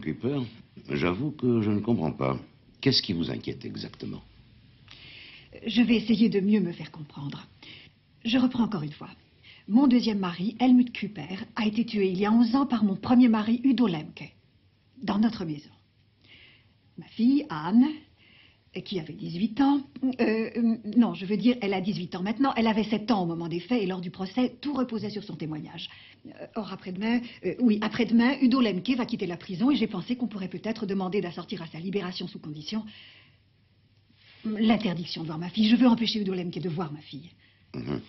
Madame Cooper, j'avoue que je ne comprends pas. Qu'est-ce qui vous inquiète exactement? Je vais essayer de mieux me faire comprendre. Je reprends encore une fois. Mon deuxième mari, Helmut Cooper, a été tué il y a 11 ans par mon premier mari, Udo Lemke, dans notre maison. Ma fille, Anne, qui avait 18 ans... non, je veux dire, elle a 18 ans maintenant. Elle avait 7 ans au moment des faits et lors du procès, tout reposait sur son témoignage. Or, après-demain, Udo Lemke va quitter la prison et j'ai pensé qu'on pourrait peut-être demander d'assortir à sa libération sous condition l'interdiction de voir ma fille. Je veux empêcher Udo Lemke de voir ma fille. Mhm.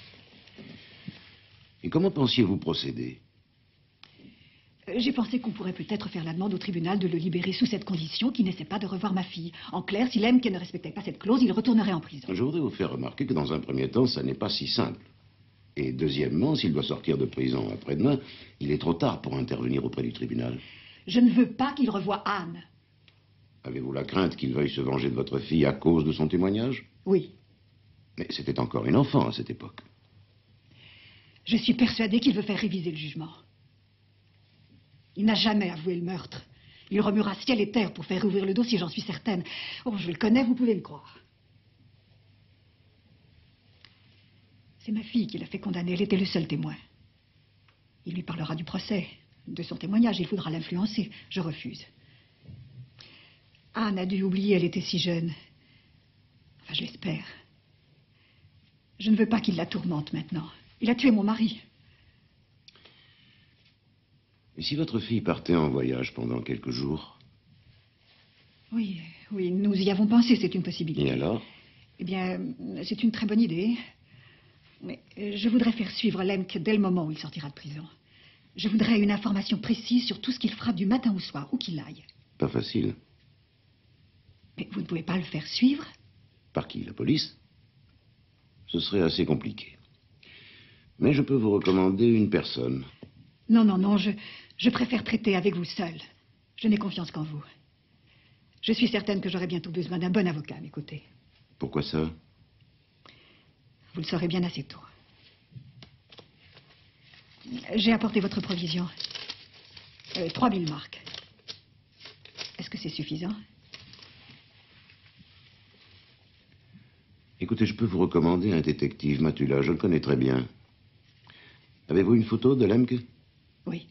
Et comment pensiez-vous procéder? J'ai pensé qu'on pourrait peut-être faire la demande au tribunal de le libérer sous cette condition, qu'il n'essaie pas de revoir ma fille. En clair, si Lemke ne respectait pas cette clause, il retournerait en prison. Je voudrais vous faire remarquer que dans un premier temps, ça n'est pas si simple. Et deuxièmement, s'il doit sortir de prison après-demain, il est trop tard pour intervenir auprès du tribunal. Je ne veux pas qu'il revoie Anne. Avez-vous la crainte qu'il veuille se venger de votre fille à cause de son témoignage? Oui. Mais c'était encore une enfant à cette époque. Je suis persuadée qu'il veut faire réviser le jugement. Il n'a jamais avoué le meurtre. Il remuera ciel et terre pour faire rouvrir le dossier, j'en suis certaine. Oh, je le connais, vous pouvez me croire. C'est ma fille qui l'a fait condamner, elle était le seul témoin. Il lui parlera du procès, de son témoignage, il voudra l'influencer. Je refuse. Anne a dû oublier, elle était si jeune. Enfin, je l'espère. Je ne veux pas qu'il la tourmente maintenant. Il a tué mon mari. Et si votre fille partait en voyage pendant quelques jours? Oui, nous y avons pensé, c'est une possibilité. Et alors? Eh bien, c'est une très bonne idée. Mais je voudrais faire suivre Lemke dès le moment où il sortira de prison. Je voudrais une information précise sur tout ce qu'il fera du matin au soir, où qu'il aille. Pas facile. Mais vous ne pouvez pas le faire suivre? Par qui? La police? Ce serait assez compliqué. Mais je peux vous recommander une personne. Non, je préfère traiter avec vous seul. Je n'ai confiance qu'en vous. Je suis certaine que j'aurai bientôt besoin d'un bon avocat à mes côtés. Pourquoi ça? Vous le saurez bien assez tôt. J'ai apporté votre provision. 3000 marks. Est-ce que c'est suffisant? Écoutez, je peux vous recommander un détective, Matula. Je le connais très bien. Avez-vous une photo de Lemke? Oui.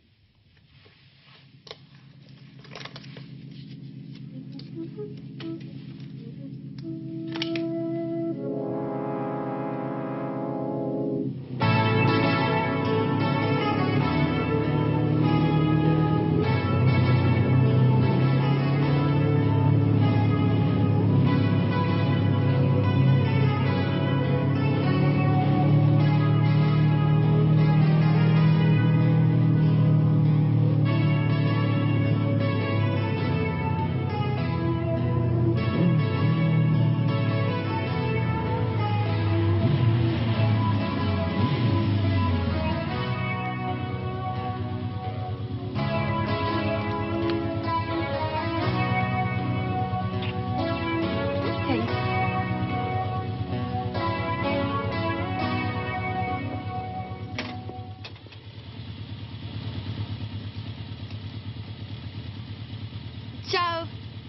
Ciao.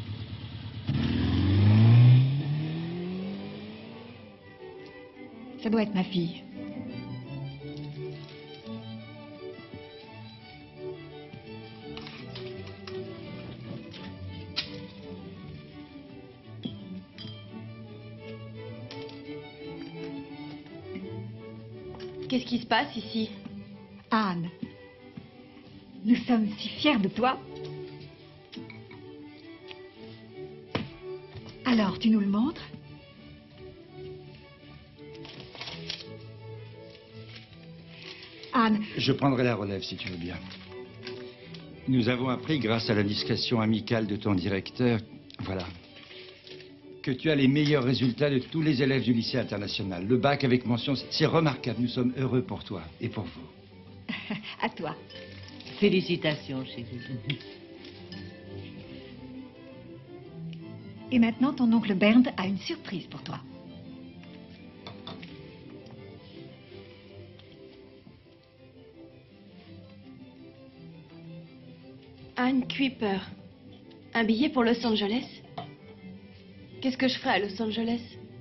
Ça doit être ma fille. Qu'est-ce qui se passe ici? Anne, nous sommes si fiers de toi. Alors, tu nous le montres? Anne... Je prendrai la relève, si tu veux bien. Nous avons appris, grâce à la discrétion amicale de ton directeur, voilà, que tu as les meilleurs résultats de tous les élèves du lycée international. Le bac avec mention, c'est remarquable. Nous sommes heureux pour toi et pour vous. À toi. Félicitations, chérie. Et maintenant, ton oncle Bernd a une surprise pour toi. Anne Kuiper. Un billet pour Los Angeles? Qu'est-ce que je ferai à Los Angeles?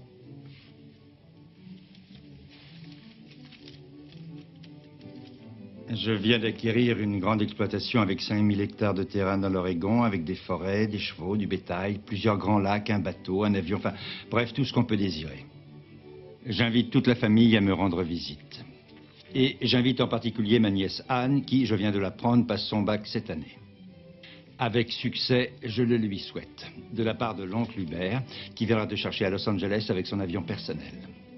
Je viens d'acquérir une grande exploitation avec 5000 hectares de terrain dans l'Oregon, avec des forêts, des chevaux, du bétail, plusieurs grands lacs, un bateau, un avion, enfin, bref, tout ce qu'on peut désirer. J'invite toute la famille à me rendre visite. Et j'invite en particulier ma nièce Anne, qui, je viens de l'apprendre, passe son bac cette année. Avec succès, je le lui souhaite, de la part de l'oncle Hubert, qui viendra te chercher à Los Angeles avec son avion personnel.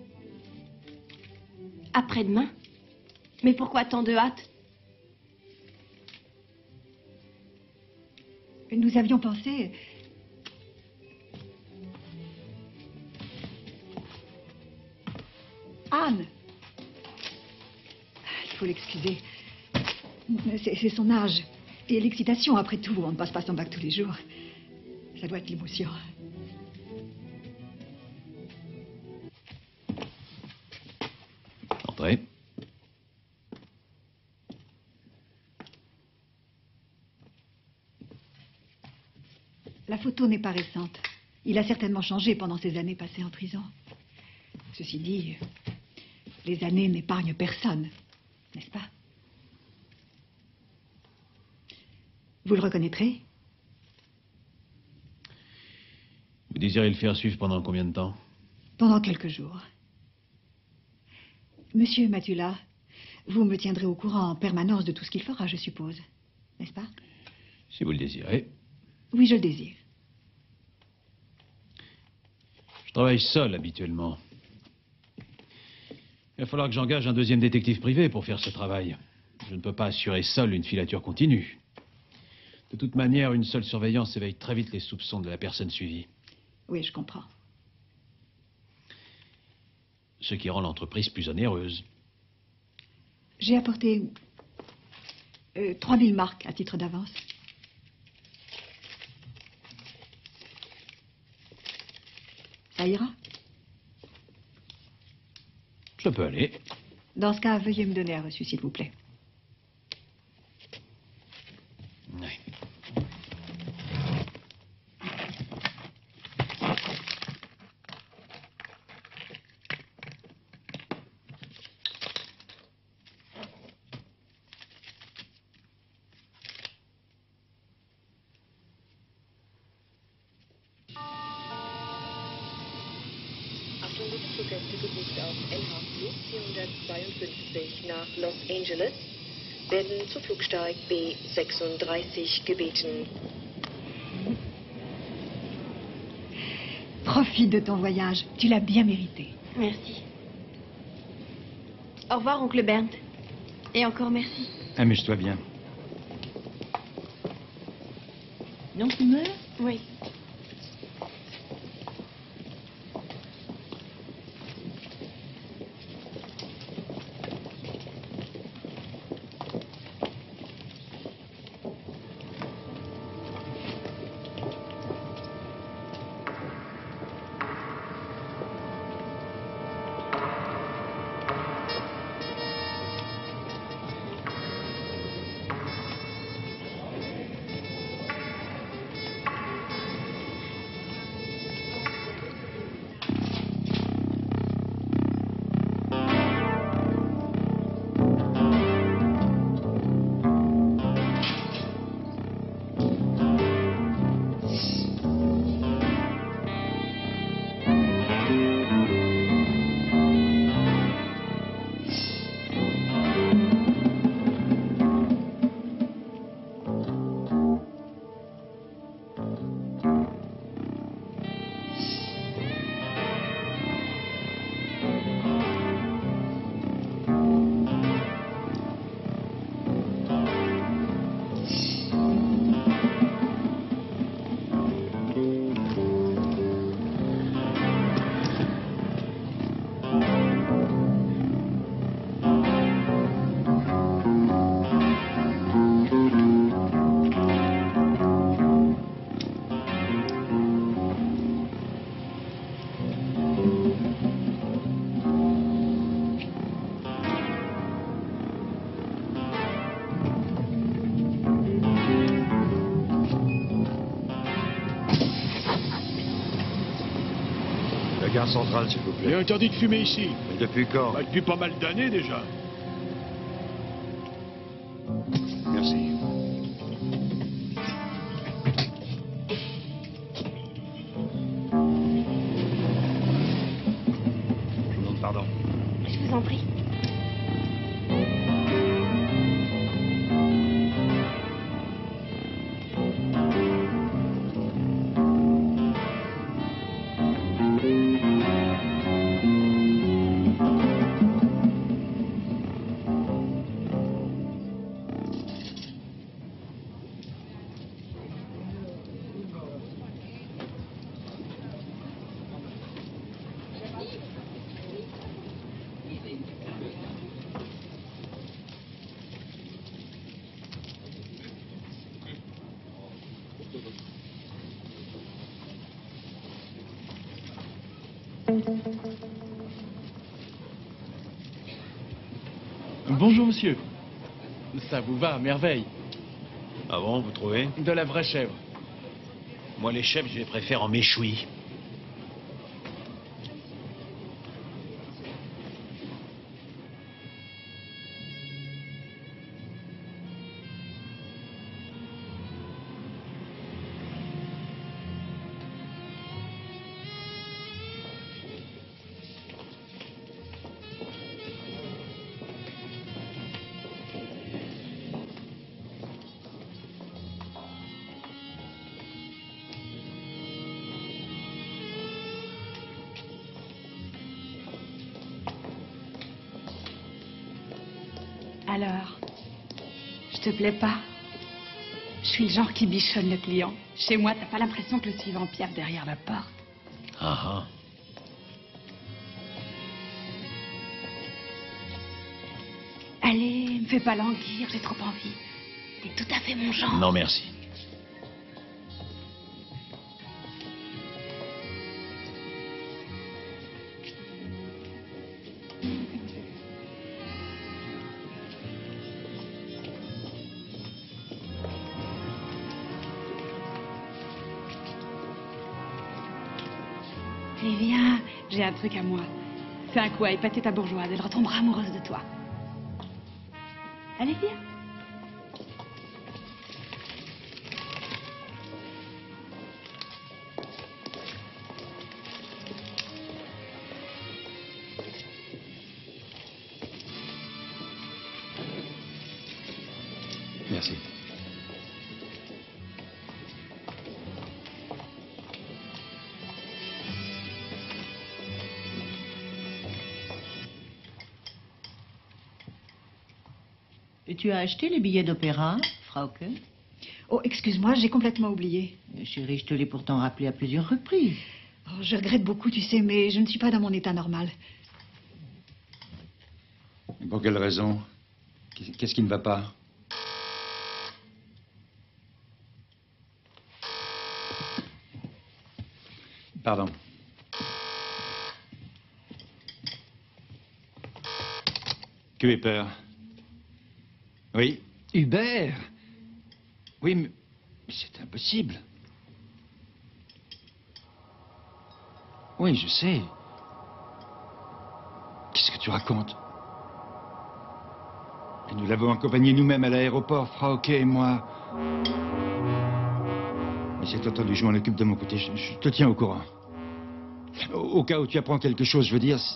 Après-demain? Mais pourquoi tant de hâte? Nous avions pensé... Anne! Il faut l'excuser. C'est son âge. Et l'excitation, après tout. On ne passe pas son bac tous les jours. Ça doit être l'émotion. Entrez. La photo n'est pas récente. Il a certainement changé pendant ces années passées en prison. Ceci dit, les années n'épargnent personne, n'est-ce pas? Vous le reconnaîtrez? Vous désirez le faire suivre pendant combien de temps? Pendant quelques jours. Monsieur Matula, vous me tiendrez au courant en permanence de tout ce qu'il fera, je suppose. N'est-ce pas? Si vous le désirez. Oui, je le désire. Je travaille seul habituellement. Il va falloir que j'engage un deuxième détective privé pour faire ce travail. Je ne peux pas assurer seul une filature continue. De toute manière, une seule surveillance éveille très vite les soupçons de la personne suivie. Oui, je comprends. Ce qui rend l'entreprise plus onéreuse. J'ai apporté 3000 marks à titre d'avance. Ça ira? Ça peut aller. Dans ce cas, veuillez me donner un reçu, s'il vous plaît. Oui. Achtung, bitte Fluggäste gebucht auf LHC 452 nach Los Angeles werden zu Flugsteig B36 gebeten. Profite de ton voyage. Tu l'as bien mérité. Merci. Au revoir, oncle Bernd. Et encore merci. Amuse-toi bien. Non, tu meurs? Oui. Gare centrale, s'il vous Il est plaît. interdit de fumer ici. Mais depuis quand? Bah, depuis pas mal d'années déjà. Merci. Je vous demande pardon. Je vous en prie. Bonjour monsieur. Ça vous va à merveille. Ah bon, vous trouvez? De la vraie chèvre. Moi, les chèvres, je les préfère en méchoui. Alors, je te plais pas? Je suis le genre qui bichonne le client. Chez moi, t'as pas l'impression que le suivant Pierre derrière la porte. Ah ah. Allez, me fais pas languir, j'ai trop envie. T'es tout à fait mon genre. Non, merci. Allez, viens, j'ai un truc à moi. Fais un coup à épater ta bourgeoise, elle retombera amoureuse de toi. Allez, viens. Merci. Et tu as acheté les billets d'opéra, Frauke? Oh, excuse-moi, j'ai complètement oublié. Chérie, je te l'ai pourtant rappelé à plusieurs reprises. Oh, je regrette beaucoup, tu sais, mais je ne suis pas dans mon état normal. Pour quelle raison? Qu'est-ce qui ne va pas? Pardon. Que ai peur? Oui, Hubert. Oui, mais c'est impossible. Oui, je sais. Qu'est-ce que tu racontes? Et nous l'avons accompagné nous-mêmes à l'aéroport, Frauke et moi. Mais c'est entendu, je m'en occupe de mon côté. Je te tiens au courant. Au cas où tu apprends quelque chose, je veux dire...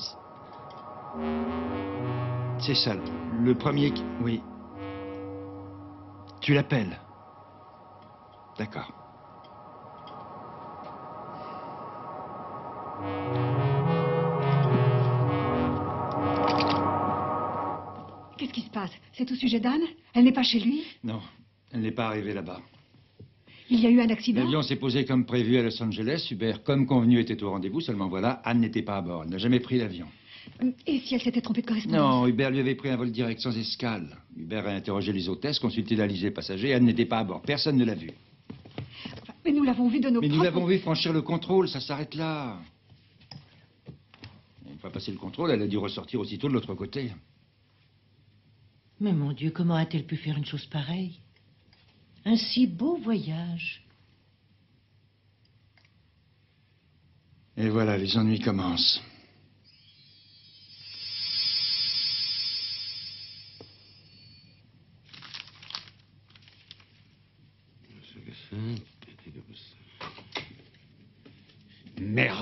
C'est ça, le premier qui... Oui. Tu l'appelles. D'accord. Qu'est-ce qui se passe? C'est au sujet d'Anne? Elle n'est pas chez lui? Non, elle n'est pas arrivée là-bas. Il y a eu un accident? L'avion s'est posé comme prévu à Los Angeles. Hubert, comme convenu, était au rendez-vous. Seulement voilà, Anne n'était pas à bord. Elle n'a jamais pris l'avion. Et si elle s'était trompée de correspondance? Non, Hubert lui avait pris un vol direct sans escale. Hubert a interrogé les hôtesses, consulté la liste des passagers. Anne n'était pas à bord. Personne ne l'a vue. Mais nous l'avons vu de nos Mais nous propres... l'avons vu franchir le contrôle. Ça s'arrête là. Une fois passé le contrôle, elle a dû ressortir aussitôt de l'autre côté. Mais mon Dieu, comment a-t-elle pu faire une chose pareille? Un si beau voyage. Et voilà, les ennuis commencent. Merde.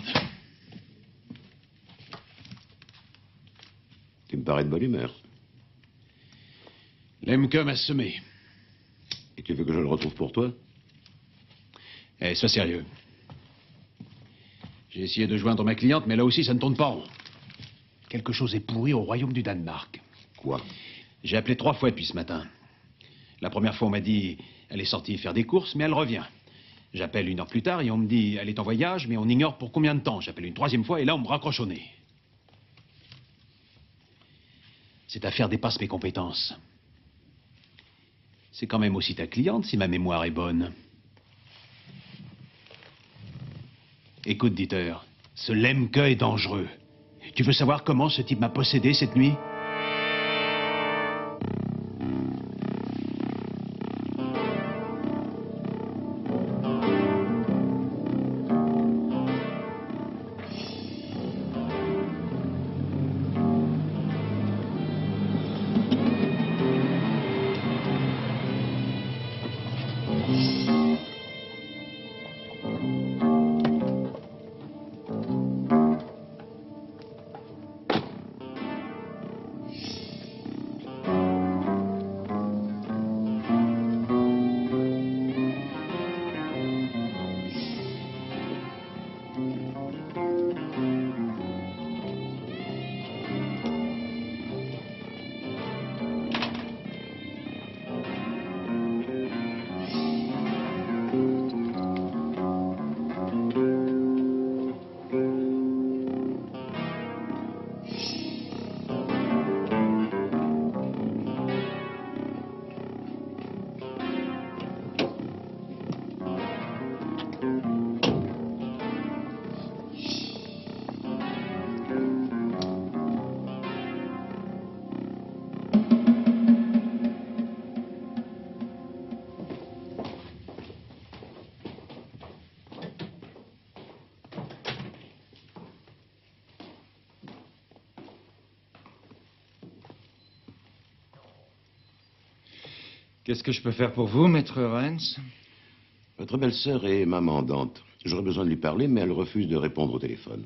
Tu me parais de bonne humeur. Lemke m'a semé. Et tu veux que je le retrouve pour toi? Eh, sois sérieux. J'ai essayé de joindre ma cliente, mais là aussi, ça ne tourne pas rond. Quelque chose est pourri au royaume du Danemark. Quoi? J'ai appelé 3 fois depuis ce matin. La première fois, on m'a dit, elle est sortie faire des courses, mais elle revient. J'appelle 1 heure plus tard et on me dit, elle est en voyage, mais on ignore pour combien de temps. J'appelle une 3e fois et là, on me raccroche au nez. Cette affaire dépasse mes compétences. C'est quand même aussi ta cliente, si ma mémoire est bonne. Écoute, Dieter, ce Lemke est dangereux. Tu veux savoir comment ce type m'a possédé cette nuit? Qu'est-ce que je peux faire pour vous, maître Renz? Votre belle-sœur est ma mandante. J'aurais besoin de lui parler, mais elle refuse de répondre au téléphone.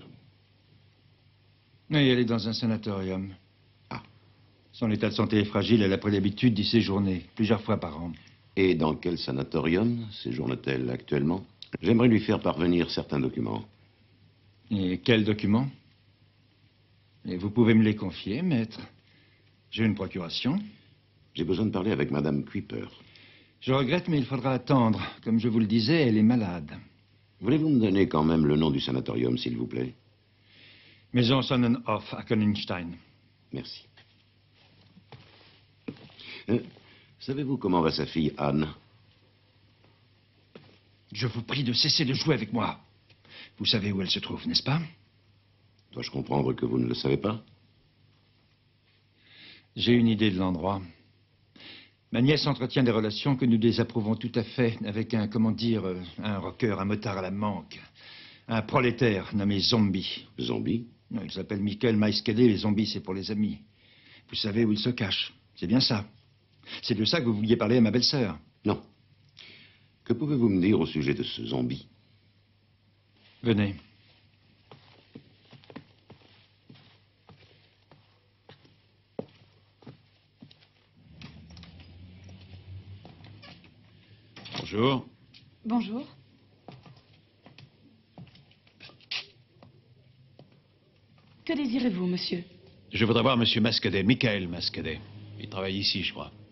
Oui, elle est dans un sanatorium. Ah. Son état de santé est fragile, elle a pris l'habitude d'y séjourner, plusieurs fois par an. Et dans quel sanatorium séjourne-t-elle actuellement? J'aimerais lui faire parvenir certains documents. Et quels documents? Et vous pouvez me les confier, maître. J'ai une procuration. J'ai besoin de parler avec Madame Kuiper. Je regrette, mais il faudra attendre. Comme je vous le disais, elle est malade. Voulez-vous me donner quand même le nom du sanatorium, s'il vous plaît? Maison Sonnenhof à Königstein. Merci. Savez-vous comment va sa fille, Anne? Je vous prie de cesser de jouer avec moi. Vous savez où elle se trouve, n'est-ce pas? Dois-je comprendre que vous ne le savez pas? J'ai une idée de l'endroit. Ma nièce entretient des relations que nous désapprouvons tout à fait avec un, comment dire, un rocker, un motard à la manque. Un prolétaire nommé Zombie. Zombie? Non, il s'appelle Michael Maiskede, les zombies, c'est pour les amis. Vous savez où il se cache. C'est bien ça. C'est de ça que vous vouliez parler à ma belle-sœur. Non. Que pouvez-vous me dire au sujet de ce zombie? Venez. Bonjour. Bonjour. Que désirez-vous, monsieur? Je voudrais voir Monsieur Mascadet, Michael Mascadet. Il travaille ici, je crois.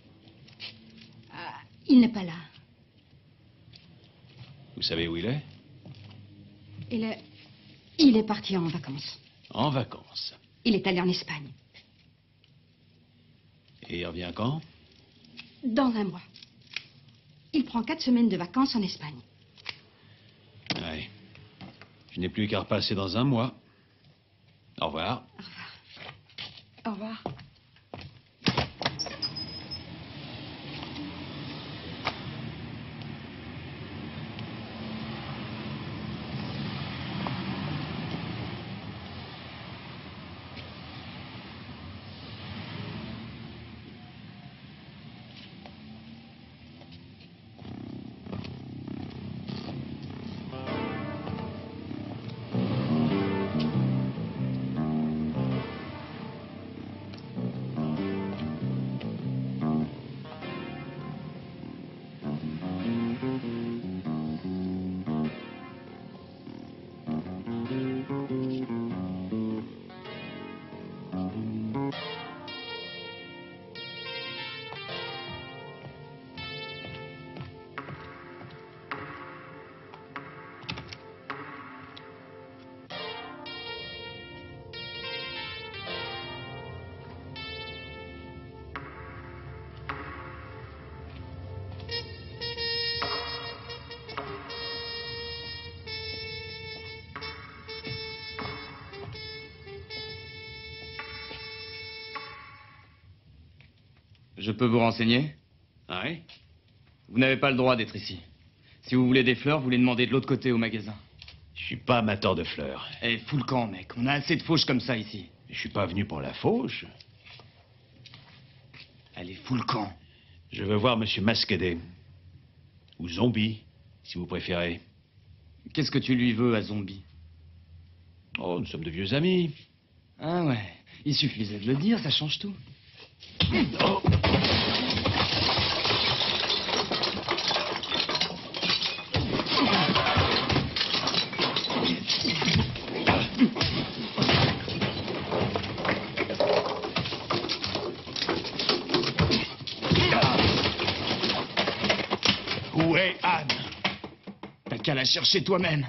Il n'est pas là. Vous savez où il est? Il est parti en vacances. En vacances. Il est allé en Espagne. Et il revient quand? Dans un mois. Il prend 4 semaines de vacances en Espagne. Oui. Je n'ai plus qu'à repasser dans un mois. Au revoir. Au revoir. Je peux vous renseigner? Ah oui? Vous n'avez pas le droit d'être ici. Si vous voulez des fleurs, vous les demandez de l'autre côté au magasin. Je suis pas amateur de fleurs. Eh, fous le camp, mec. On a assez de fauches comme ça ici. Je suis pas venu pour la fauche. Allez, fous le camp. Je veux voir Monsieur Masquedet. Ou Zombie, si vous préférez. Qu'est-ce que tu lui veux à Zombie? Oh, nous sommes de vieux amis. Ah ouais, il suffisait de le dire, ça change tout. Oh. Où est Anne? T'as qu'à la chercher toi-même.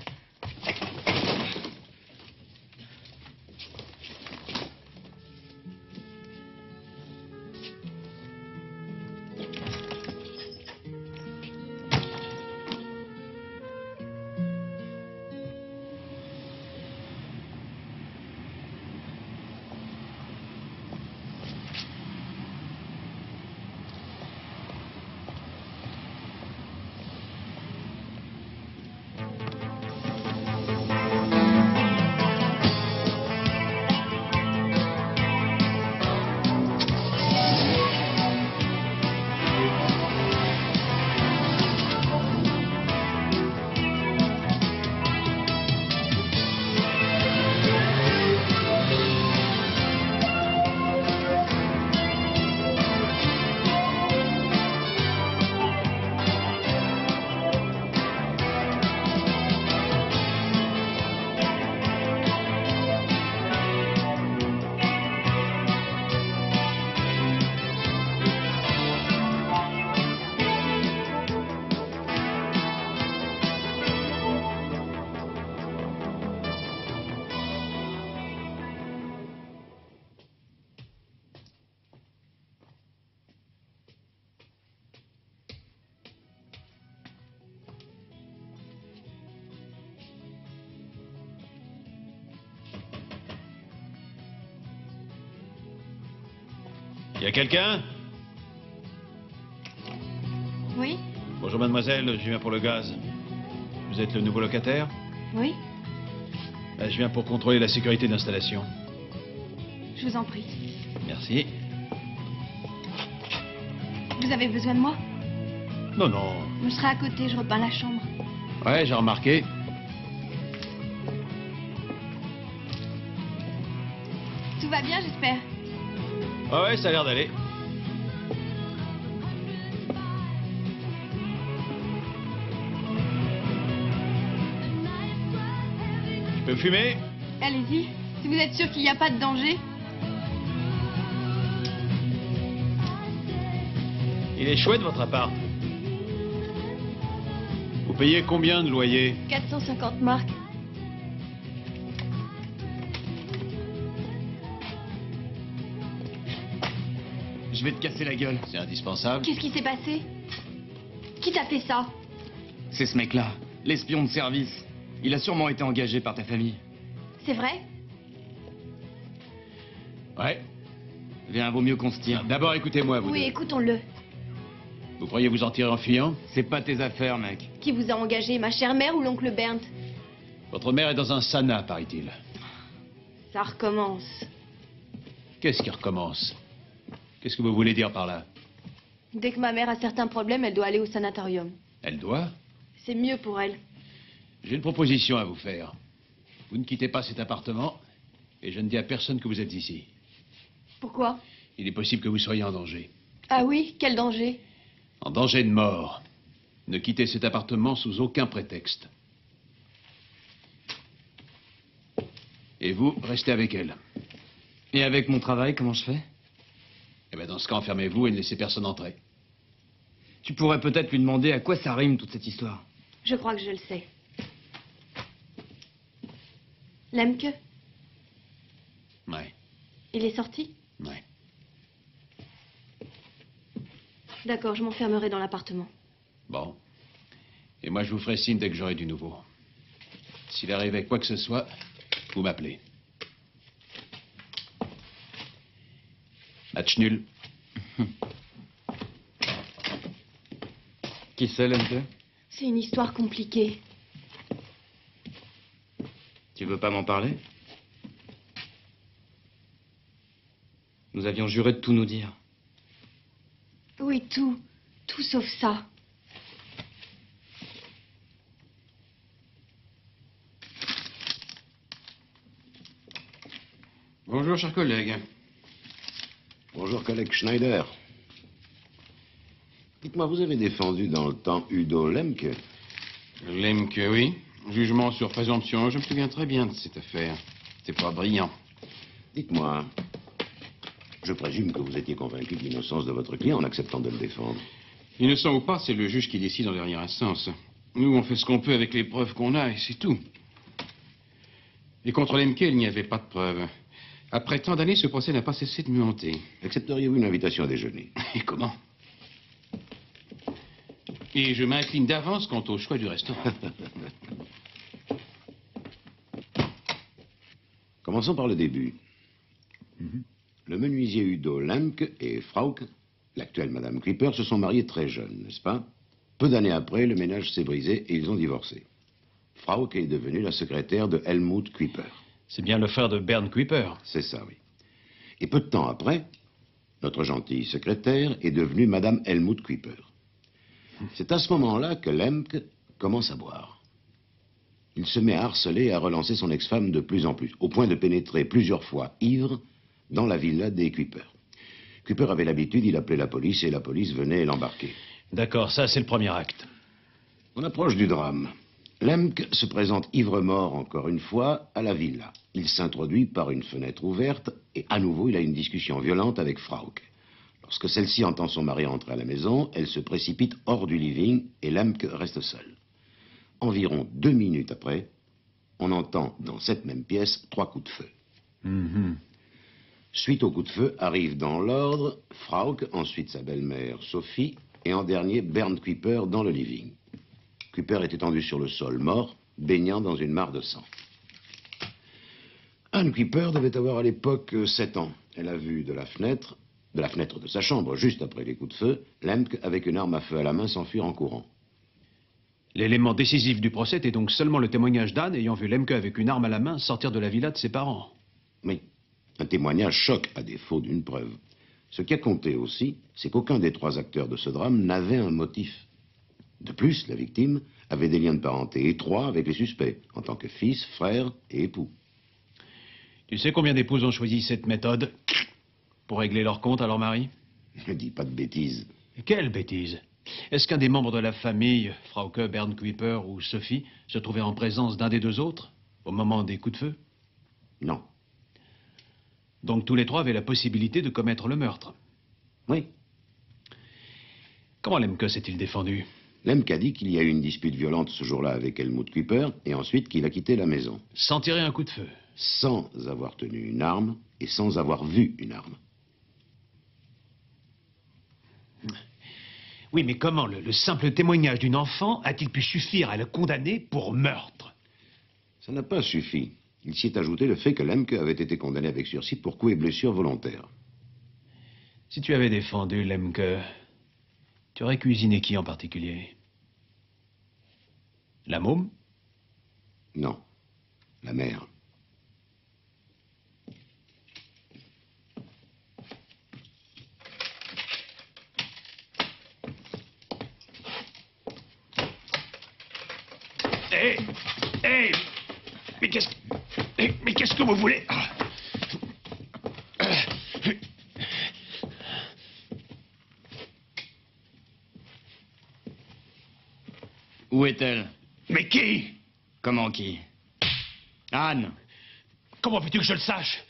Y a quelqu'un? Oui? Bonjour mademoiselle, je viens pour le gaz. Vous êtes le nouveau locataire? Oui? Je viens pour contrôler la sécurité d'installation. Je vous en prie. Merci. Vous avez besoin de moi? Non, non. Je serai à côté, je repeins la chambre. Ouais, j'ai remarqué. Tout va bien, j'espère? Ouais, ça a l'air d'aller. Je peux fumer? Allez-y, si vous êtes sûr qu'il n'y a pas de danger. Il est chouette votre appart. Vous payez combien de loyer? 450 marks. Je vais te casser la gueule. C'est indispensable. Qu'est-ce qui s'est passé? Qui t'a fait ça? C'est ce mec-là, l'espion de service. Il a sûrement été engagé par ta famille. C'est vrai? Ouais. Viens, vaut mieux qu'on se tire. D'abord, écoutez-moi, vous Oui, deux. écoutons-le. Vous croyez vous en tirer en fuyant? C'est pas tes affaires, mec. Qui vous a engagé, ma chère mère ou l'oncle Bernd? Votre mère est dans un sauna, paraît-il. Ça recommence. Qu'est-ce qui recommence? Qu'est-ce que vous voulez dire par là? Dès que ma mère a certains problèmes, elle doit aller au sanatorium. Elle doit? C'est mieux pour elle. J'ai une proposition à vous faire. Vous ne quittez pas cet appartement et je ne dis à personne que vous êtes ici. Pourquoi? Il est possible que vous soyez en danger. Ah oui? Quel danger? En danger de mort. Ne quittez cet appartement sous aucun prétexte. Et vous, restez avec elle. Et avec mon travail, comment je fais? Eh bien, dans ce cas, enfermez-vous et ne laissez personne entrer. Tu pourrais peut-être lui demander à quoi ça rime toute cette histoire. Je crois que je le sais. Lemke? Ouais, Il est sorti? ouais. D'accord, je m'enfermerai dans l'appartement. Bon. Et moi, je vous ferai signe dès que j'aurai du nouveau. S'il arrivait quoi que ce soit, vous m'appelez. Match nul. Qui c'est, Lemke? C'est une histoire compliquée. Tu veux pas m'en parler? Nous avions juré de tout nous dire. Oui, tout. Tout sauf ça. Bonjour, chers collègues. Bonjour, collègue Schneider. Dites-moi, vous avez défendu dans le temps Udo Lemke? Lemke, oui. Jugement sur présomption, je me souviens très bien de cette affaire. C'est pas brillant. Dites-moi, je présume que vous étiez convaincu de l'innocence de votre client en acceptant de le défendre. Innocent ou pas, c'est le juge qui décide en dernière instance. Nous, on fait ce qu'on peut avec les preuves qu'on a et c'est tout. Et contre Lemke, il n'y avait pas de preuves. Après tant d'années, ce procès n'a pas cessé de me hanter. Accepteriez-vous une invitation à déjeuner? Et comment? Et je m'incline d'avance quant au choix du restaurant. Commençons par le début. Le menuisier Udo Lemke et Frauke, l'actuelle Madame Kuiper, se sont mariés très jeunes, n'est-ce pas? Peu d'années après, le ménage s'est brisé et ils ont divorcé. Frauke est devenue la secrétaire de Helmut Kuiper. C'est bien le frère de Bernd Kuiper. C'est ça, oui. Et peu de temps après, notre gentille secrétaire est devenue Madame Helmut Kuiper. C'est à ce moment-là que Lemke commence à boire. Il se met à harceler et à relancer son ex-femme de plus en plus, au point de pénétrer plusieurs fois, ivre, dans la villa des Kuiper. Kuiper avait l'habitude, il appelait la police et la police venait l'embarquer. D'accord, ça c'est le premier acte. On approche du drame. Lemke se présente ivre-mort encore une fois à la villa. Il s'introduit par une fenêtre ouverte et à nouveau il a une discussion violente avec Frauke. Lorsque celle-ci entend son mari entrer à la maison, elle se précipite hors du living et Lemke reste seul. Environ 2 minutes après, on entend dans cette même pièce 3 coups de feu. Suite aux coups de feu, arrivent dans l'ordre Frauke, ensuite sa belle-mère Sophie, et en dernier Bernd Kuiper dans le living. Kuiper est étendu sur le sol, mort, baignant dans une mare de sang. Anne Kuiper devait avoir à l'époque 7 ans. Elle a vu de la fenêtre de sa chambre, juste après les coups de feu, Lemke, avec une arme à feu à la main, s'enfuir en courant. L'élément décisif du procès était donc seulement le témoignage d'Anne ayant vu Lemke avec une arme à la main sortir de la villa de ses parents. Oui, un témoignage choque à défaut d'une preuve. Ce qui a compté aussi, c'est qu'aucun des 3 acteurs de ce drame n'avait un motif. De plus, la victime avait des liens de parenté étroits avec les suspects, en tant que fils, frère et époux. Tu sais combien d'épouses ont choisi cette méthode pour régler leur compte à leur mari? Ne dis pas de bêtises. Quelle bêtise! Est-ce qu'un des membres de la famille, Frauke, Bernd Kuiper ou Sophie, se trouvait en présence d'un des 2 autres, au moment des coups de feu? Non. Donc tous les 3 avaient la possibilité de commettre le meurtre? Oui. Comment Lemke s'est-il défendu? Lemke a dit qu'il y a eu une dispute violente ce jour-là avec Helmut Kuiper et ensuite qu'il a quitté la maison. Sans tirer un coup de feu? Sans avoir tenu une arme et sans avoir vu une arme. Oui, mais comment le simple témoignage d'une enfant a-t-il pu suffire à le condamner pour meurtre? Ça n'a pas suffi. Il s'y est ajouté le fait que Lemke avait été condamné avec sursis pour coups et blessures volontaires. Si tu avais défendu Lemke, tu aurais cuisiné qui en particulier? La môme? Non. La mère. Hé, mais qu'est-ce que vous voulez? Où est-elle? Mais qui? Comment qui? Anne! Comment veux-tu que je le sache?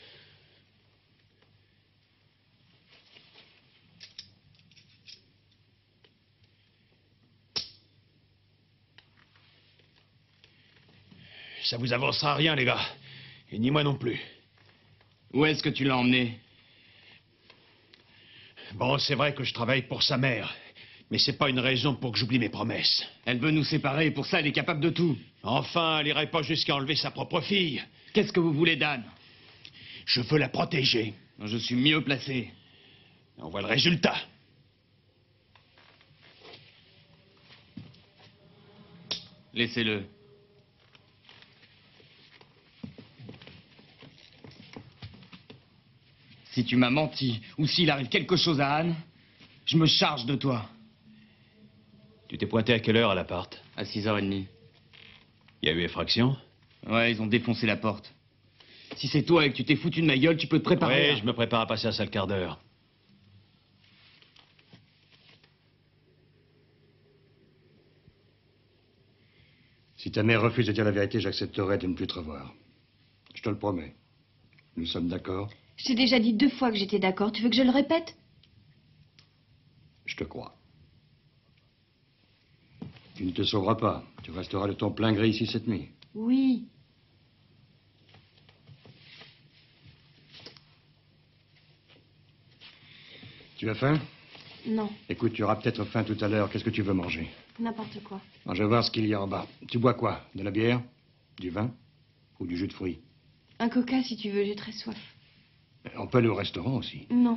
Ça vous avancera rien, les gars. Et ni moi non plus. Où est-ce que tu l'as emmenée? Bon, c'est vrai que je travaille pour sa mère. Mais c'est pas une raison pour que j'oublie mes promesses. Elle veut nous séparer, et pour ça elle est capable de tout. Enfin, elle irait pas jusqu'à enlever sa propre fille. Qu'est-ce que vous voulez d'Anne? Je veux la protéger. Je suis mieux placé. On voit le résultat. Laissez-le. Si tu m'as menti, ou s'il arrive quelque chose à Anne, je me charge de toi. Tu t'es pointé à quelle heure à l'appart? À 6h30. Il y a eu effraction? Ouais, ils ont défoncé la porte. Si c'est toi et que tu t'es foutu de ma gueule, tu peux te préparer. Oui, je me prépare à passer un sale quart d'heure. Si ta mère refuse de dire la vérité, j'accepterai de ne plus te revoir. Je te le promets. Nous sommes d'accord? Je t'ai déjà dit 2 fois que j'étais d'accord. Tu veux que je le répète? Je te crois. Tu ne te sauveras pas. Tu resteras de ton plein gré ici cette nuit. Oui. Tu as faim? Non, Écoute, tu auras peut-être faim tout à l'heure. Qu'est-ce que tu veux manger? n'importe quoi. Je vais voir ce qu'il y a en bas. Tu bois quoi? De la bière? Du vin? Ou du jus de fruits? Un coca si tu veux, j'ai très soif. On peut aller au restaurant aussi. Non.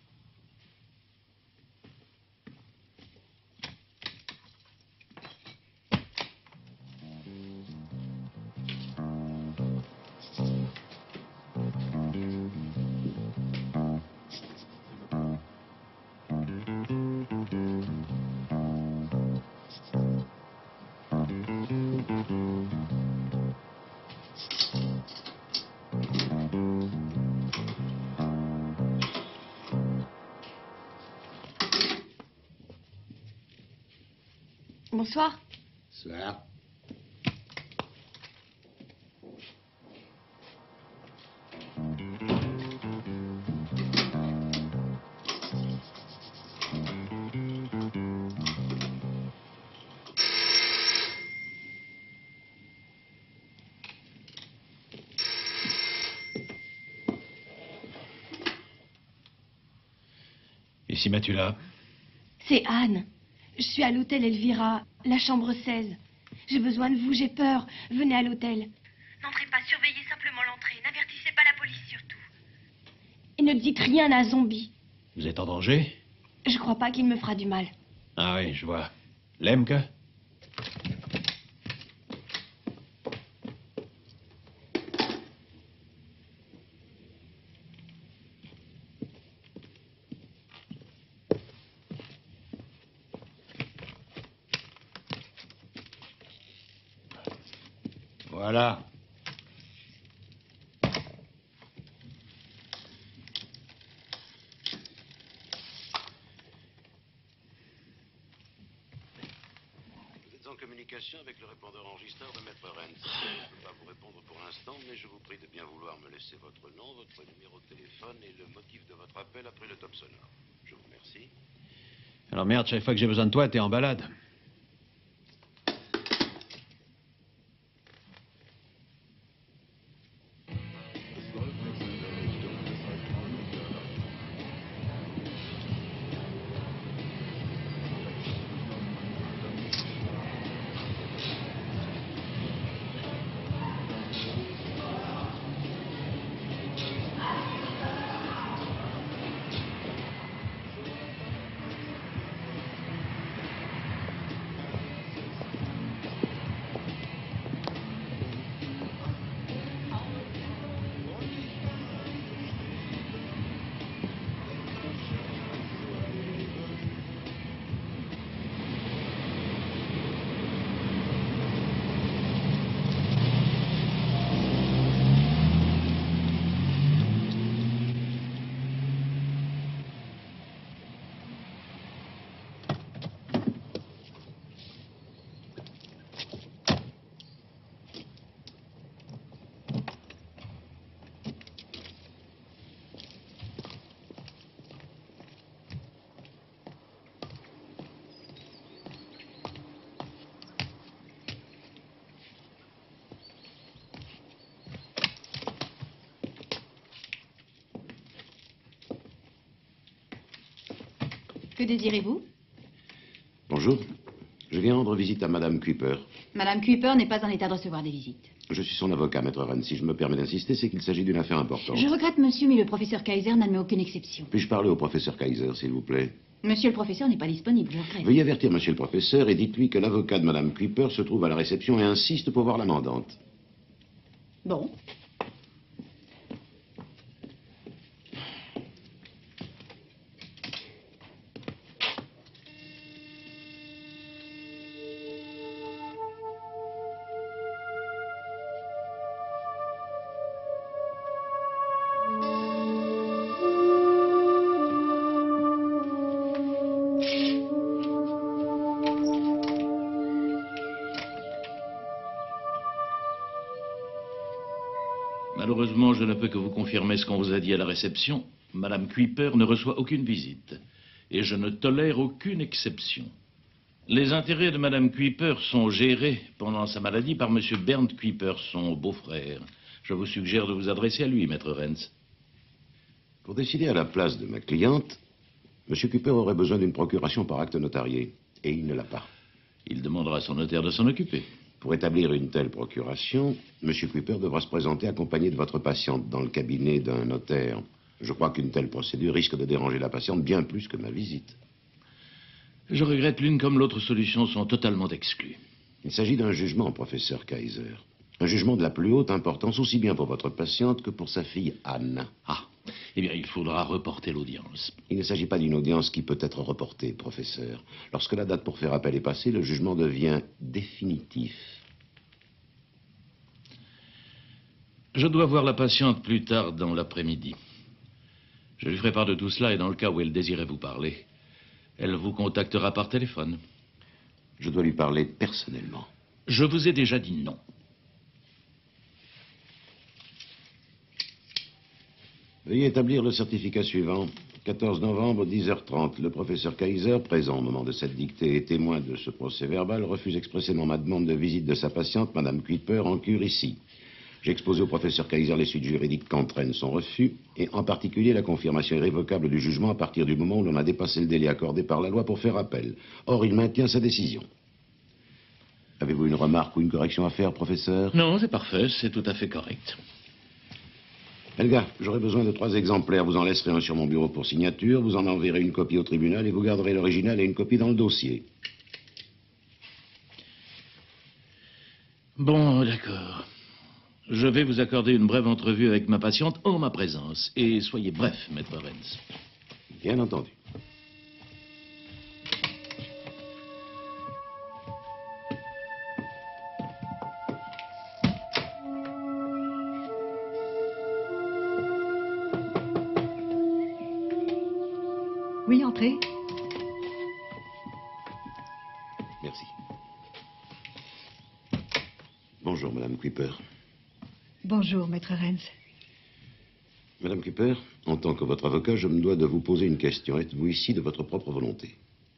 Bonsoir. Soir. Et si Matula? C'est Anne. Je suis à l'hôtel Elvira, la chambre 16. J'ai besoin de vous, j'ai peur. Venez à l'hôtel. N'entrez pas, surveillez simplement l'entrée. N'avertissez pas la police surtout. Et ne dites rien à Zombie. Vous êtes en danger? Je crois pas qu'il me fera du mal. Ah oui, je vois. Lemke? Voilà. Vous êtes en communication avec le répondeur enregistreur de Maître Rennes. Je ne peux pas vous répondre pour l'instant, mais je vous prie de bien vouloir me laisser votre nom, votre numéro de téléphone et le motif de votre appel après le top sonore. Je vous remercie. Alors merde, chaque fois que j'ai besoin de toi, t'es en balade. Que désirez-vous? Bonjour. Je viens rendre visite à Madame Kuiper. Madame Kuiper n'est pas en état de recevoir des visites. Je suis son avocat, Maître Rennes. Si je me permets d'insister, c'est qu'il s'agit d'une affaire importante. Je regrette, monsieur, mais le professeur Kaiser n'admet aucune exception. Puis-je parler au professeur Kaiser, s'il vous plaît? Monsieur le professeur n'est pas disponible, je regrette. Veuillez avertir monsieur le professeur et dites-lui que l'avocat de madame Kuiper se trouve à la réception et insiste pour voir la mandante. Bon. Malheureusement, je ne peux que vous confirmer ce qu'on vous a dit à la réception. Madame Kuiper ne reçoit aucune visite. Et je ne tolère aucune exception. Les intérêts de Madame Kuiper sont gérés pendant sa maladie par Monsieur Bernd Kuiper, son beau-frère. Je vous suggère de vous adresser à lui, maître Renz. Pour décider à la place de ma cliente, monsieur Kuiper aurait besoin d'une procuration par acte notarié. Et il ne l'a pas. Il demandera à son notaire de s'en occuper. Pour établir une telle procuration, M. Kuiper devra se présenter accompagné de votre patiente dans le cabinet d'un notaire. Je crois qu'une telle procédure risque de déranger la patiente bien plus que ma visite. Je regrette l'une comme l'autre solution sont totalement exclues. Il s'agit d'un jugement, professeur Kaiser. Un jugement de la plus haute importance, aussi bien pour votre patiente que pour sa fille Anne. Ah, eh bien, il faudra reporter l'audience. Il ne s'agit pas d'une audience qui peut être reportée, professeur. Lorsque la date pour faire appel est passée, le jugement devient définitif. Je dois voir la patiente plus tard dans l'après-midi. Je lui ferai part de tout cela et dans le cas où elle désirait vous parler, elle vous contactera par téléphone. Je dois lui parler personnellement. Je vous ai déjà dit non. Veuillez établir le certificat suivant. 14 novembre, 10h30. Le professeur Kaiser, présent au moment de cette dictée et témoin de ce procès verbal, refuse expressément ma demande de visite de sa patiente, Madame Kuiper, en cure ici. J'ai exposé au professeur Kaiser les suites juridiques qu'entraîne son refus, et en particulier la confirmation irrévocable du jugement à partir du moment où l'on a dépassé le délai accordé par la loi pour faire appel. Or, il maintient sa décision. Avez-vous une remarque ou une correction à faire, professeur? Non, c'est parfait, c'est tout à fait correct. Helga, j'aurai besoin de 3 exemplaires. Vous en laisserez un sur mon bureau pour signature, vous en enverrez une copie au tribunal et vous garderez l'original et une copie dans le dossier. Bon, d'accord. Je vais vous accorder une brève entrevue avec ma patiente en ma présence. Et soyez bref, maître Renz. Bien entendu. Oui, entrez. Merci. Bonjour, Madame Kuiper. Bonjour, maître Renz. Madame Kuiper, en tant que votre avocat, je me dois de vous poser une question. Êtes-vous ici de votre propre volonté?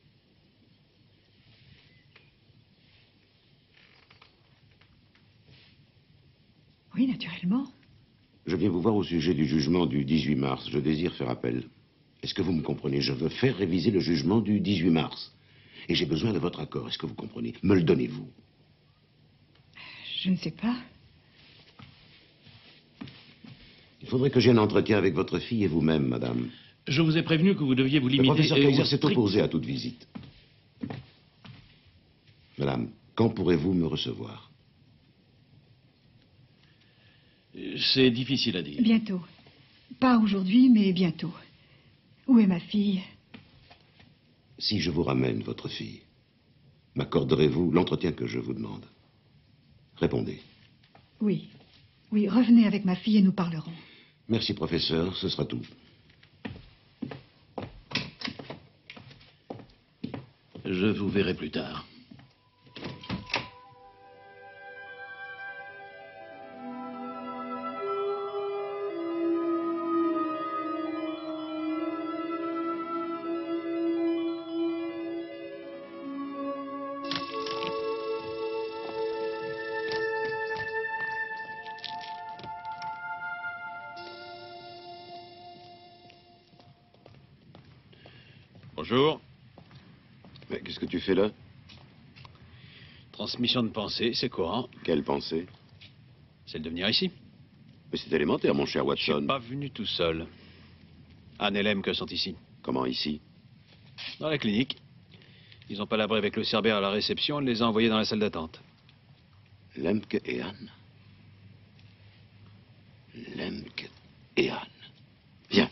Oui, naturellement. Je viens vous voir au sujet du jugement du 18 mars. Je désire faire appel. Est-ce que vous me comprenez? Je veux faire réviser le jugement du 18 mars. Et j'ai besoin de votre accord. Est-ce que vous comprenez? Me le donnez-vous? Je ne sais pas. Il faudrait que j'aie un entretien avec votre fille et vous-même, madame. Je vous ai prévenu que vous deviez vous limiter... Le professeur Kaiser s'est strict... opposé à toute visite. Madame, quand pourrez-vous me recevoir? C'est difficile à dire. Bientôt. Pas aujourd'hui, mais bientôt. Où est ma fille? Si je vous ramène votre fille, m'accorderez-vous l'entretien que je vous demande? Répondez. Oui. Oui, revenez avec ma fille et nous parlerons. Merci, professeur. Ce sera tout. Je vous verrai plus tard. Bonjour. Mais qu'est-ce que tu fais là? Transmission de pensée, c'est courant. Quelle pensée? Celle de venir ici. Mais c'est élémentaire, mon cher Je Watson. suis pas venu tout seul. Anne et Lemke sont ici. Comment ici? Dans la clinique. Ils n'ont pas labré avec le cerbère à la réception, on les a envoyés dans la salle d'attente. Lemke et Anne. Lemke et Anne. Viens.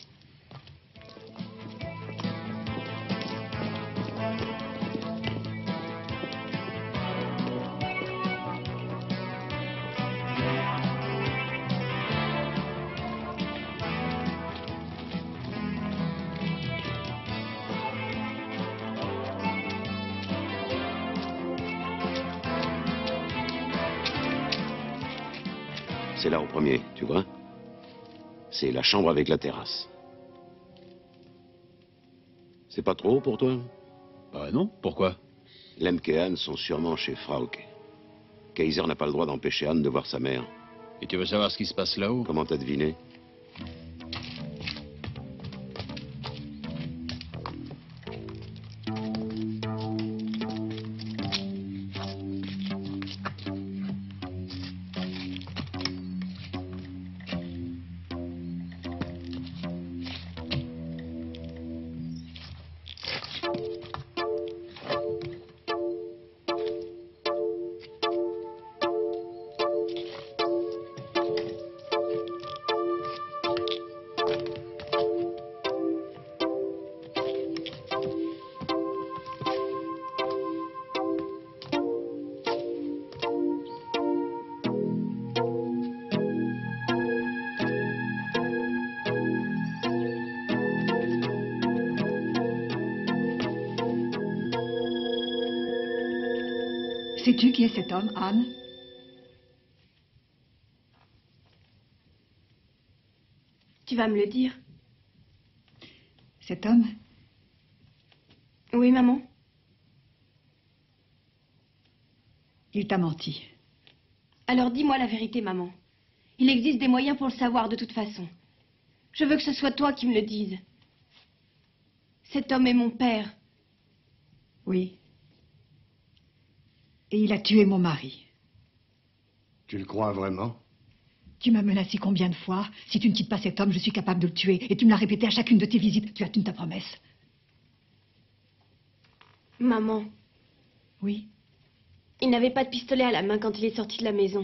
C'est là au premier, tu vois? C'est la chambre avec la terrasse. C'est pas trop haut pour toi? Bah non, pourquoi? Lemke et Anne sont sûrement chez Frauke. Kaiser n'a pas le droit d'empêcher Anne de voir sa mère. Et tu veux savoir ce qui se passe là-haut? Comment t'as deviné? Sais-tu qui est cet homme, Anne? Tu vas me le dire. Cet homme? Oui, maman. Il t'a menti. Alors dis-moi la vérité, maman. Il existe des moyens pour le savoir de toute façon. Je veux que ce soit toi qui me le dises. Cet homme est mon père. Oui. Et il a tué mon mari. Tu le crois vraiment? Tu m'as menacé combien de fois? Si tu ne quittes pas cet homme, je suis capable de le tuer. Et tu me l'as répété à chacune de tes visites. Tu as tenu ta promesse. Maman. Oui? Il n'avait pas de pistolet à la main quand il est sorti de la maison.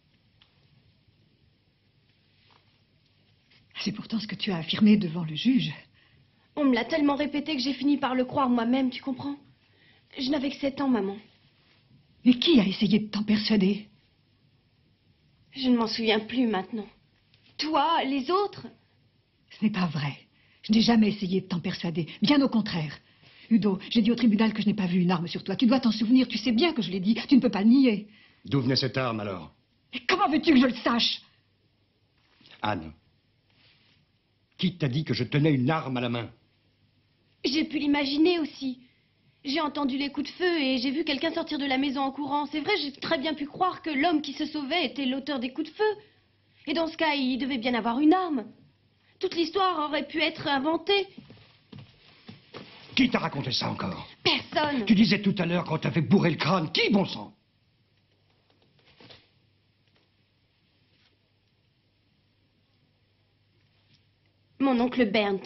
C'est pourtant ce que tu as affirmé devant le juge. On me l'a tellement répété que j'ai fini par le croire moi-même, tu comprends? Je n'avais que 7 ans, maman. Mais qui a essayé de t'en persuader? Je ne m'en souviens plus maintenant. Toi, les autres? Ce n'est pas vrai. Je n'ai jamais essayé de t'en persuader. Bien au contraire. Udo, j'ai dit au tribunal que je n'ai pas vu une arme sur toi. Tu dois t'en souvenir. Tu sais bien que je l'ai dit. Tu ne peux pas le nier. D'où venait cette arme, alors? Mais comment veux-tu que je le sache? Anne, qui t'a dit que je tenais une arme à la main? J'ai pu l'imaginer aussi. J'ai entendu les coups de feu et j'ai vu quelqu'un sortir de la maison en courant. C'est vrai, j'ai très bien pu croire que l'homme qui se sauvait était l'auteur des coups de feu. Et dans ce cas, il devait bien avoir une arme. Toute l'histoire aurait pu être inventée. Qui t'a raconté ça encore? Personne. Tu disais tout à l'heure qu'on t'avait bourré le crâne. Qui, bon sang? Mon oncle Bernd.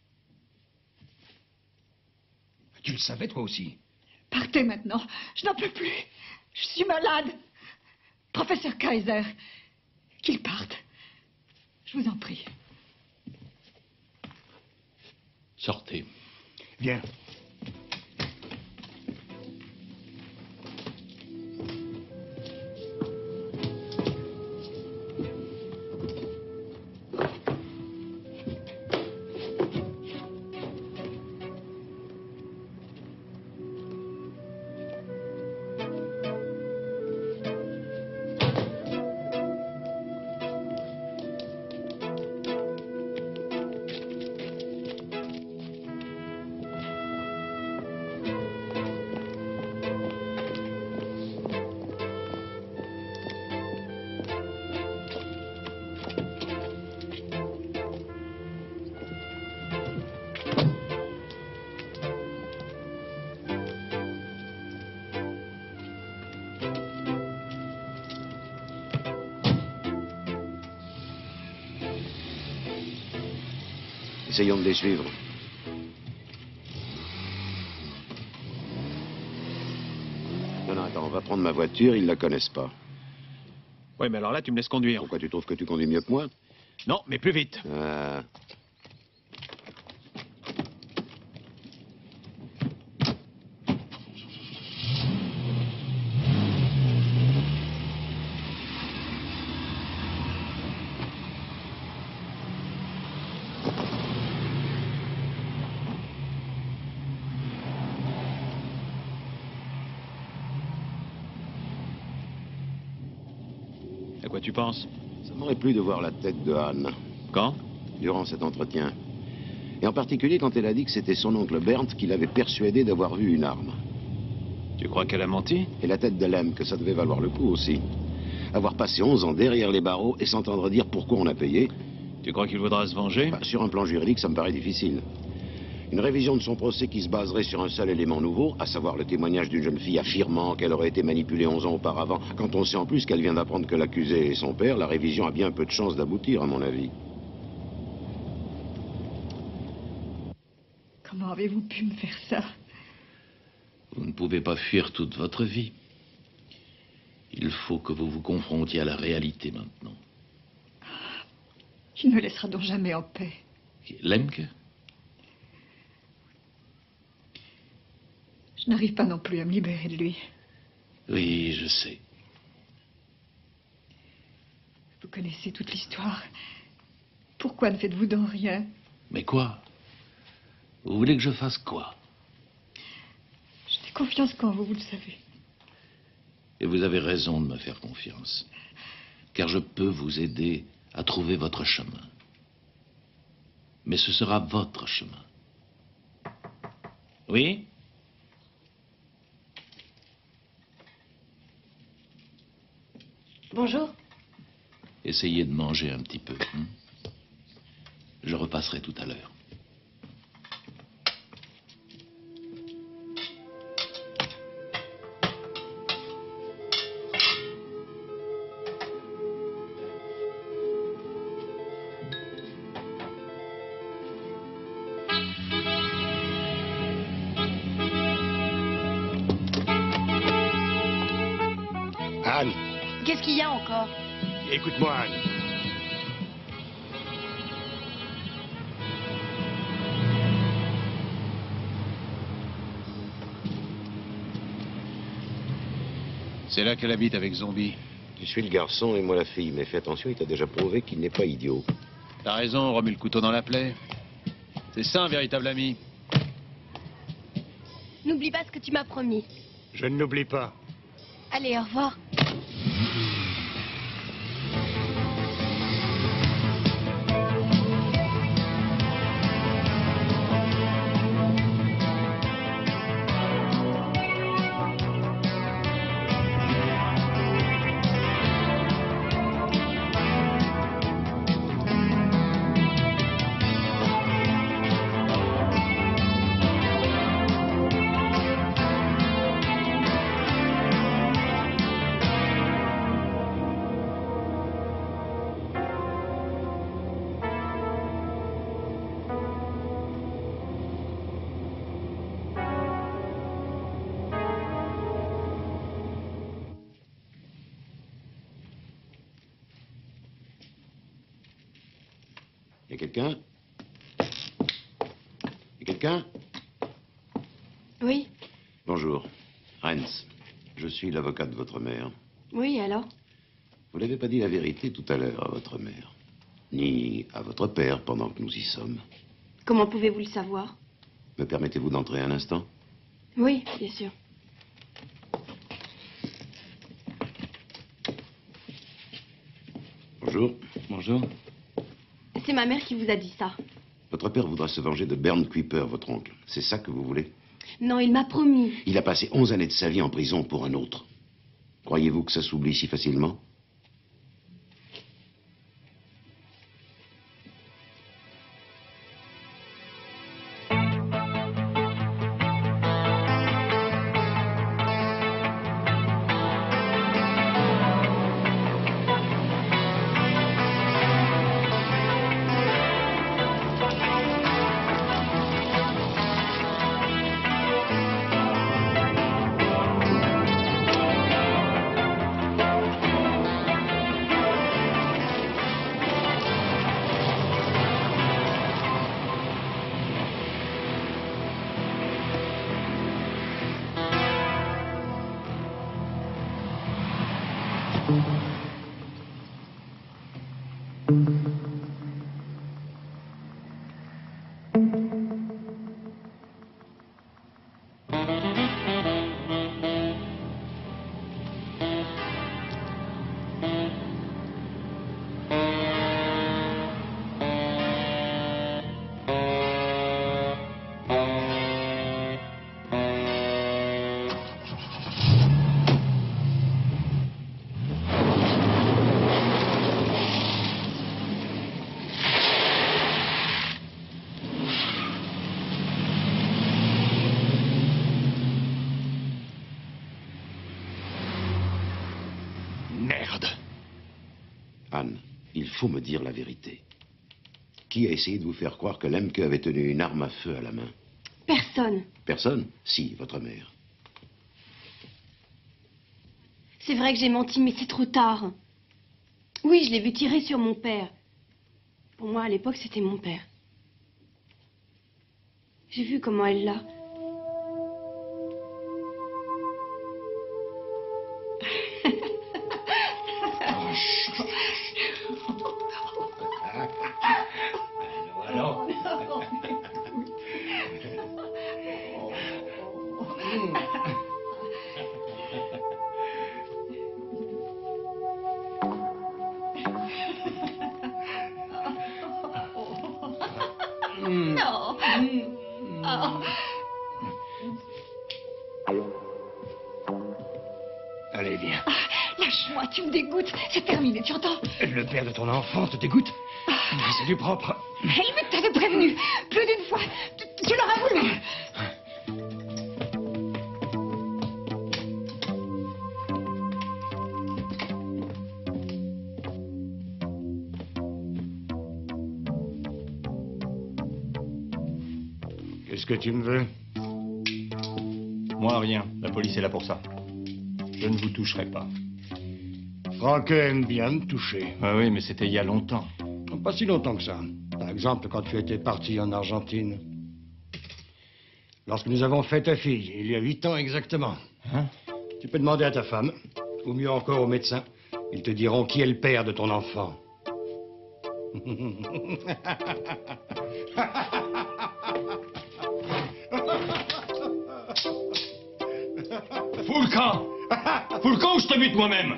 Tu le savais, toi aussi? Partez maintenant. Je n'en peux plus. Je suis malade. Professeur Kaiser, qu'il parte. Je vous en prie. Sortez. Viens. Essayons de les suivre. prendre ma voiture, ils la connaissent pas. Oui, mais alors là, tu me laisses conduire. Pourquoi tu trouves que tu conduis mieux que moi? Non, mais plus vite. À quoi tu penses? Ça m'aurait plu de voir la tête de Anne. Quand? Durant cet entretien. Et en particulier quand elle a dit que c'était son oncle Bernd qui l'avait persuadé d'avoir vu une arme. Tu crois qu'elle a menti? Et la tête de Lem, que ça devait valoir le coup aussi. Avoir passé 11 ans derrière les barreaux et s'entendre dire pourquoi on a payé. Tu crois qu'il voudra se venger? Sur un plan juridique, ça me paraît difficile. Une révision de son procès qui se baserait sur un seul élément nouveau, à savoir le témoignage d'une jeune fille affirmant qu'elle aurait été manipulée 11 ans auparavant. Quand on sait en plus qu'elle vient d'apprendre que l'accusé est son père, la révision a bien peu de chances d'aboutir, à mon avis. Comment avez-vous pu me faire ça? Vous ne pouvez pas fuir toute votre vie. Il faut que vous vous confrontiez à la réalité maintenant. Il me laissera donc jamais en paix. Lemke? Je n'arrive pas non plus à me libérer de lui. Oui, je sais. Vous connaissez toute l'histoire. Pourquoi ne faites-vous donc rien? Mais quoi? Vous voulez que je fasse quoi? Je fais confiance qu'en vous, vous le savez. Et vous avez raison de me faire confiance. Car je peux vous aider à trouver votre chemin. Mais ce sera votre chemin. Oui? Bonjour. Essayez de manger un petit peu. Je repasserai tout à l'heure. Anne, Qu'est-ce qu'il y a encore? écoute-moi, Anne. C'est là qu'elle habite avec Zombie. Tu suis le garçon et moi la fille, mais fais attention, il t'a déjà prouvé qu'il n'est pas idiot. T'as raison, remue le couteau dans la plaie. C'est ça un véritable ami. N'oublie pas ce que tu m'as promis. Je ne l'oublie pas. Allez, au revoir. Y a quelqu'un? Y a quelqu'un? Oui. Bonjour. Renz. Je suis l'avocat de votre mère. Oui, alors? Vous n'avez pas dit la vérité tout à l'heure à votre mère. Ni à votre père pendant que nous y sommes. Comment pouvez-vous le savoir? Me permettez-vous d'entrer un instant? Oui, bien sûr. Bonjour. Bonjour. C'est ma mère qui vous a dit ça. Votre père voudra se venger de Bernd Kuiper, votre oncle. C'est ça que vous voulez? Non, il m'a promis. Il a passé 11 années de sa vie en prison pour un autre. Croyez-vous que ça s'oublie si facilement? Il faut me dire la vérité. Qui a essayé de vous faire croire que Lemke avait tenu une arme à feu à la main? Personne. Personne? Si, votre mère. C'est vrai que j'ai menti, mais c'est trop tard. Oui, je l'ai vu tirer sur mon père. Pour moi, à l'époque, c'était mon père. J'ai vu comment elle l'a. Alors. Non. Oh. Allez, viens. Lâche-moi, tu me dégoûtes. C'est terminé, tu entends? Le père de ton enfant te dégoûte? C'est du propre. Helmut t'avait prévenu. Plus d'une fois. Tu l'auras voulu. Qu'est-ce que tu me veux? Moi, rien. La police est là pour ça. Je ne vous toucherai pas. Frauke aime bien me toucher. Ah oui, mais c'était il y a longtemps. Pas si longtemps que ça. Par exemple, quand tu étais parti en Argentine. Lorsque nous avons fait ta fille, il y a 8 ans exactement. Hein? Tu peux demander à ta femme, ou mieux encore au médecin. Ils te diront qui est le père de ton enfant. Fous le camp! Fous le camp ou je te bute moi-même!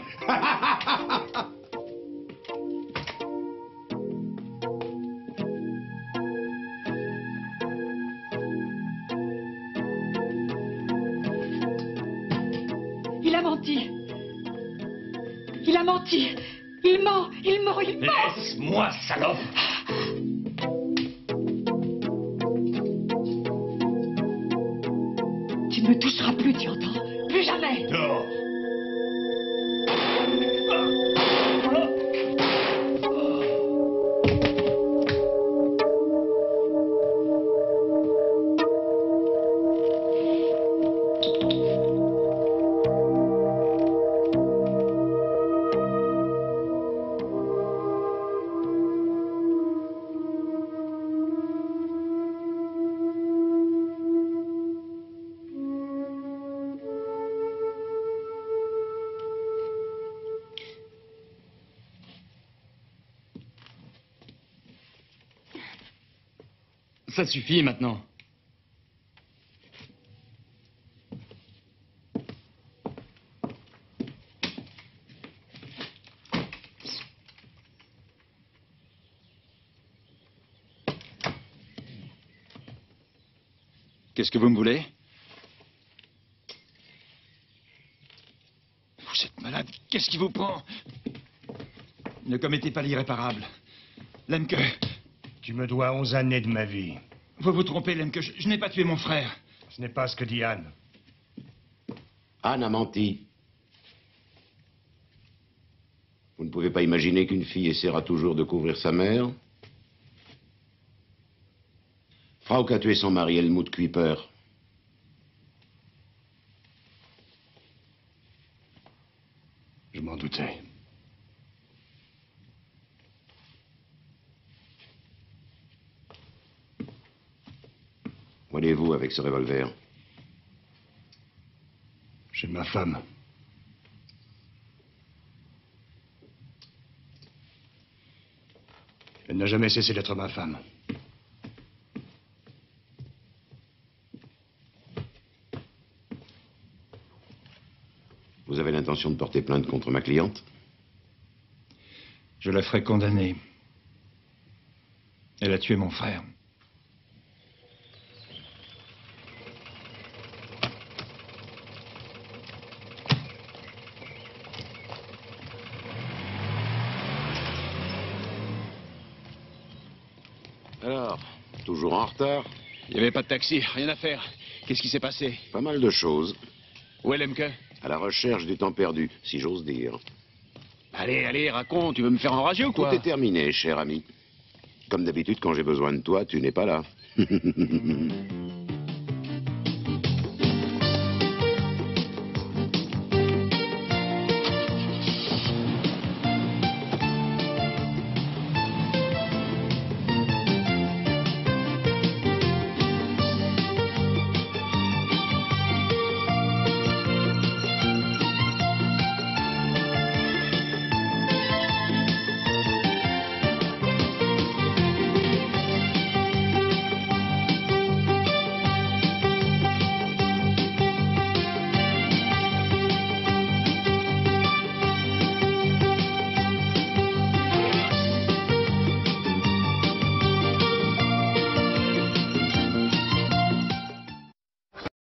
Il a menti. Il a menti. Il ment. Il ment. Il ment. Laisse-moi, salope! Tu ne me toucheras plus, tu entends? Plus jamais. Dehors! Ça suffit maintenant. Qu'est-ce que vous me voulez? Vous êtes malade. Qu'est-ce qui vous prend? Ne commettez pas l'irréparable. Lemke. Tu me dois 11 années de ma vie. Vous vous trompez, Lemke. Je n'ai pas tué mon frère. Ce n'est pas ce que dit Anne. Anne a menti. Vous ne pouvez pas imaginer qu'une fille essaiera toujours de couvrir sa mère? Frauke a tué son mari, Helmut Kuiper. Je m'en doutais. Où allez-vous avec ce revolver? Chez ma femme. Elle n'a jamais cessé d'être ma femme. Vous avez l'intention de porter plainte contre ma cliente? Je la ferai condamner. Elle a tué mon frère. Alors, toujours en retard? Il n'y avait pas de taxi, rien à faire. Qu'est-ce qui s'est passé? Pas mal de choses. Où est Lemke? À la recherche du temps perdu, si j'ose dire. Allez, allez, raconte, tu veux me faire enrager ou quoi? Tout est terminé, cher ami. Comme d'habitude, quand j'ai besoin de toi, tu n'es pas là.